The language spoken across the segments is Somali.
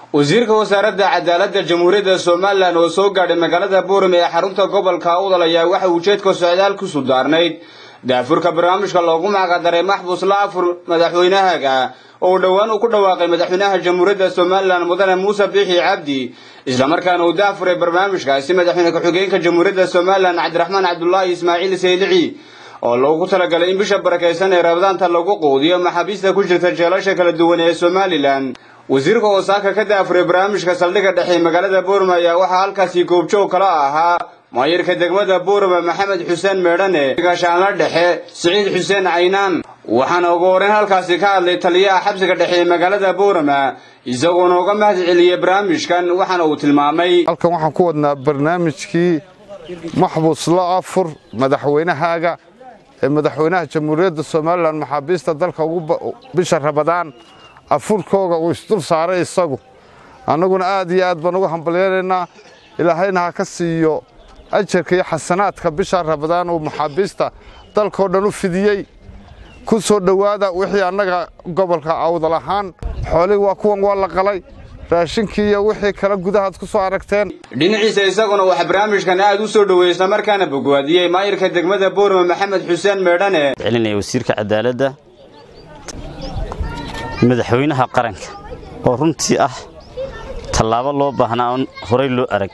wasiirka wasaaradda cadaaladda jamhuuriyadda Soomaaliland oo soo gaadhay magaalada Boorame ee xarunta gobolka Awdal ayaa waxa uu ujeedka socdaal ku suudaarnayd daafurka barnaamijka loogu magacdaray maxbuus la afur madaxweynaha oo dhawaan uu ku dhawaaqay madaxweynaha jamhuuriyadda Soomaaliland mudane Muuse Biixi Cabdi isla markaana uu daafuray barnaamijkaasi madaxweynaha ku-xigeenka jamhuuriyadda Soomaaliland Cabdiraxmaan Cabdullaahi Ismaaciil Saylici oo loogu talagalay in bisha barakeysan ee Ramadaanta lagu qoodiyo maxaabiista ku jirta jeelasha kala duwan ee Soomaaliland wasiirka oo saaka ka daafuray barnaamijka saldhigga dhexe magaalada Boorame ayaa waxa halkaasi goobjoog kala ahaa maayirka degmada Boorame Maxamed Xuseen Meedhane gaashaanla dhexe Saciid Xuseen Caynaan waxaana ugu horreyn halkaasi ka hadlay taliyaha xabsiga dhexe magaalada Boorame isagoo nooga mahad celiyay barnaamijkan waxaana uu tilmaamay halkan waxaan ku wadnaa barnaamijkii maxbuus la afur madaxweynaha madaxweynaha jamhuuriyadda Soomaaliland maxaabiista dalka ugu bisha Ramadaan afurkooga uu isdul saaray isagu annaguna aad iyo aad baan ugu hambalyeeynaa ilaahayna ha ka siiyo ajarka iyo xasanaadka bisha Ramadaan oo maxaabiista dalka oo dhan u fidiyay ku soo dhawaada wixii annaga gobolka Awdal ahaan xoolaha waa kuwan waa la qalay raashinkii iyo wixii kala gudaha ku soo aragteen dhinaciisa isaguna waxa barnaamijkan aad u soo dhaweysna markaana bogaadiyay maayirka degmada Boorame Maxamed Xuseen Meedhane celinay wasiirka cadaaladda madaxweynaha qaranka oo runtii ah talaabo loo baahnaa oo horay loo arag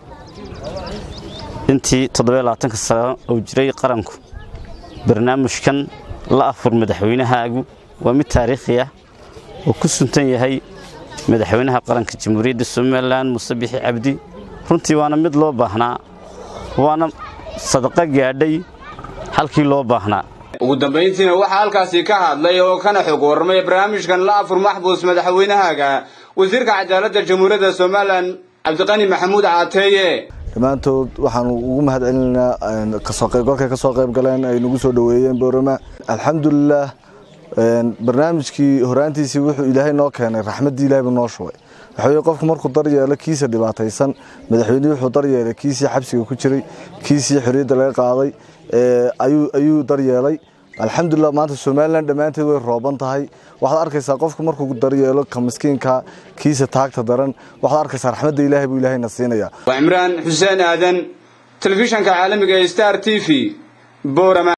intii 27 sano oo jiray qaranku barnaamijkan la afur madaxweynahaagu waa mid taariikhi ah oo ku suntan yahay madaxweynaha qaranka jamhuuriyadda Soomaaliland Muuse Biixi Cabdi runtii waana mid loo baahnaa waana sadaqa gaadhay halkii loo baahnaa ugu dambeyntiina waxa halkaasi ka hadlay oo kana xog warmay barnaamijkan la afur maxbuus madaxweynaha wasiirka cadaaladda jamhuuriyadda Soomaaliland Cabdiqani Maxamuud Caateeye dhammaantood waxaan ugu mahad celinaynaa ka soo qayb galeen ay nagu soo dhaweeyeen Boorame alxamdulillah barnaamijkii horaantiisii wuxuu ilaahay noo keenay raxmadii ilaahay noo shubay waxa qofku markuu daryeelo kiisa dhibaataysan madaxweynuhu wuxuu daryeelay kiisii xabsiga ku jiray kiisii xorriyadda laga qaaday ayuu daryeelay alxamdulillah maanta Soomaaliland dhamaanteed way rooban tahay waxaad arkaysaa qofku markuu daryeelo ka miskiinka kiisa taagta daran waxaad arkaysaa raxmadda ilaahay buu ilaahayna siinaya Imraan Xuseen Aadan telefishanka caalamiga ee Star TV Boorame.